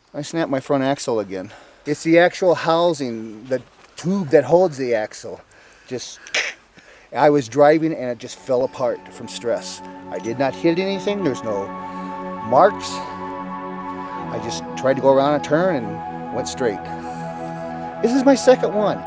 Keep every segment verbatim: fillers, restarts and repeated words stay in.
I snapped my front axle again. It's the actual housing, the tube that holds the axle. Just, I was driving and it just fell apart from stress. I did not hit anything. There's no marks. I just tried to go around a turn and went straight. This is my second one.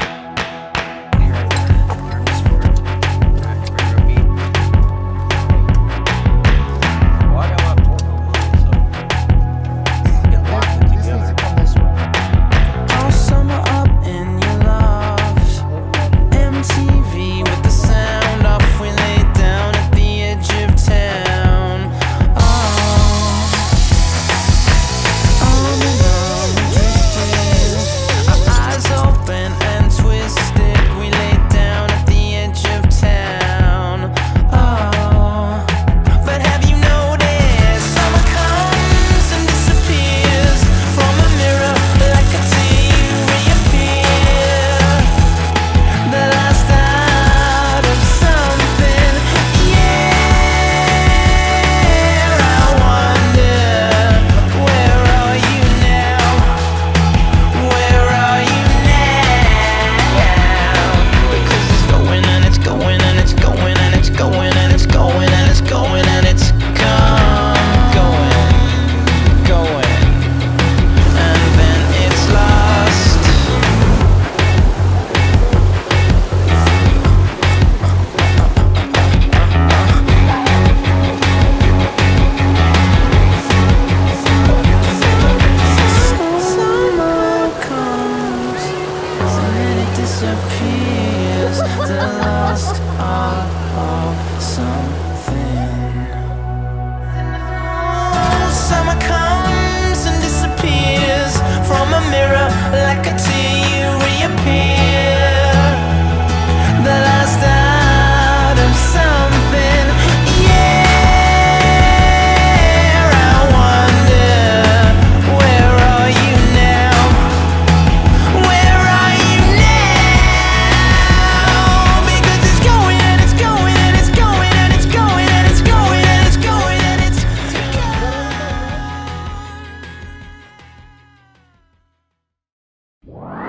Wow.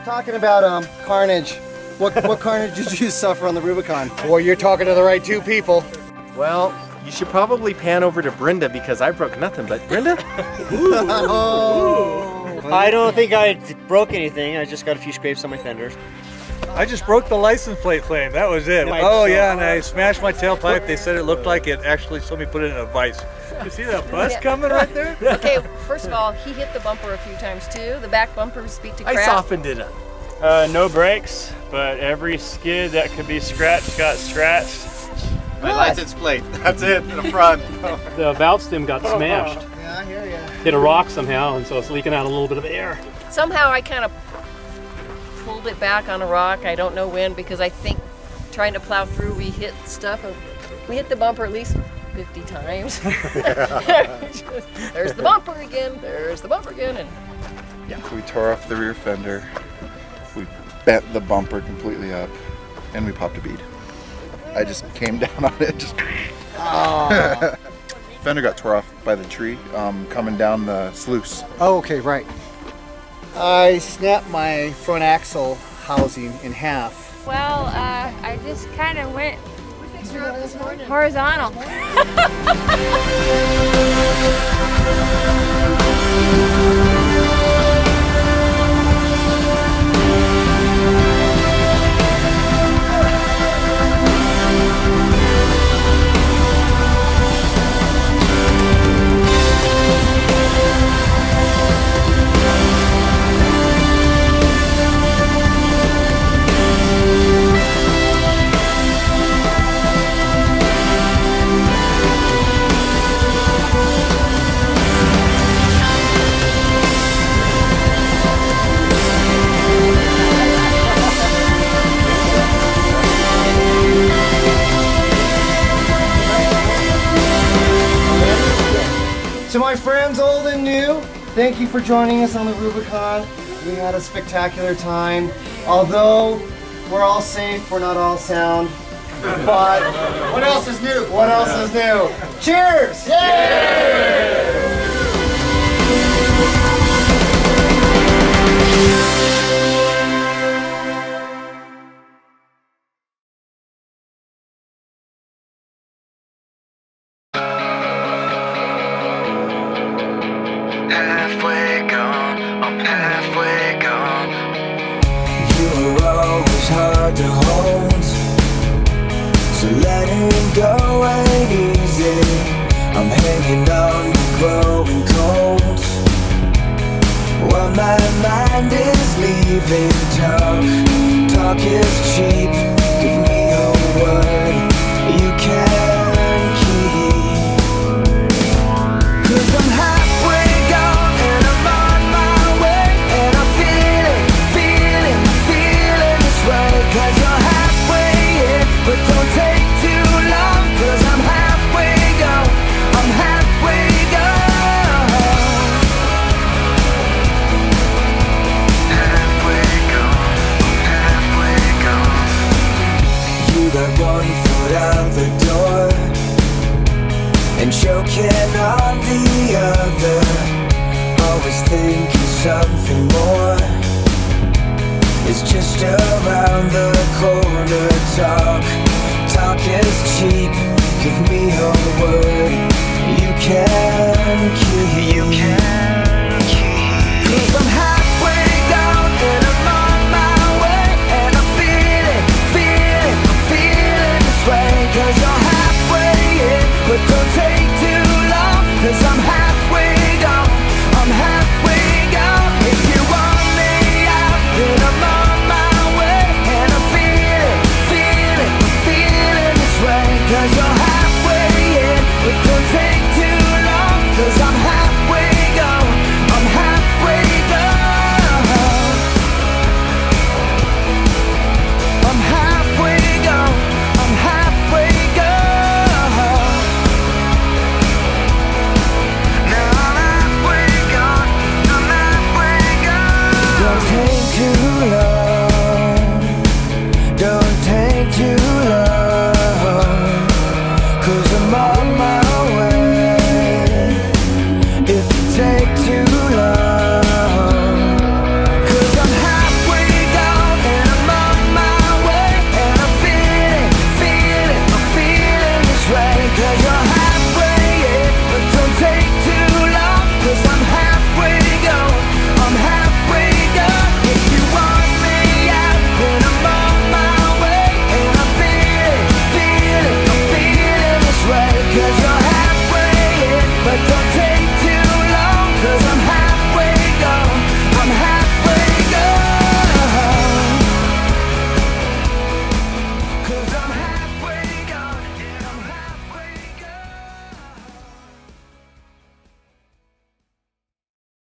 Talking about um, carnage. What, what carnage did you suffer on the Rubicon? Boy, you're talking to the right two people. Well, you should probably pan over to Brenda because I broke nothing, but Brenda? Ooh. Oh. I don't think I broke anything. I just got a few scrapes on my fenders. I just broke the license plate flame. That was it. Oh yeah, and I smashed my tailpipe. They said it looked like it actually, somebody put it in a vise. You see that bus coming right there? Okay, first of all, he hit the bumper a few times too. The back bumpers beat to crap. I softened it up. Uh, no brakes, but every skid that could be scratched got scratched. My license plate, that's it, in the front. The valve stem got smashed. Yeah, I hear ya. Hit a rock somehow, and so it's leaking out a little bit of air. Somehow I kind of pulled it back on a rock. I don't know when, because I think trying to plow through, we hit stuff. We hit the bumper at least fifty times. There's the bumper again, there's the bumper again. And Yeah. So we tore off the rear fender, we bent the bumper completely up, and we popped a bead. I just came down on it. Just oh. Fender got tore off by the tree um, coming down the sluice. Oh, okay, right. I snapped my front axle housing in half. Well, uh, I just kind of went horizontal. To my friends old and new, thank you for joining us on the Rubicon. We had a spectacular time. Although we're all safe, we're not all sound. But what else is new? What else is new? Cheers! Yay! Halfway gone, I'm halfway gone. You were always hard to hold, so letting go ain't easy. I'm hanging on to growing cold. While my mind is leaving, talk, talk is cheap. Give me a word you can keep. Cause I'm halfway gone and I'm on my way, and I'm feeling, feeling, feeling this way. Cause you're halfway in, but don't take too long. Cause I'm halfway gone, I'm halfway gone. Halfway gone, halfway gone. You got one foot out the door and choking on the other. Always thinking something more is just around the corner. Talk, talk is cheap. Give me a word you can keep. You can keep. 'Cause